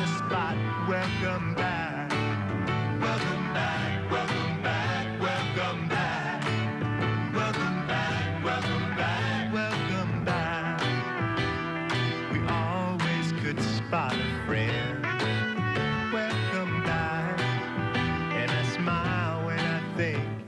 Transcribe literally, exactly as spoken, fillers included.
spot. Welcome back. Welcome back, welcome back, welcome back. Welcome back, welcome back, welcome back. We always could spot a friend. Welcome back. And I smile when I think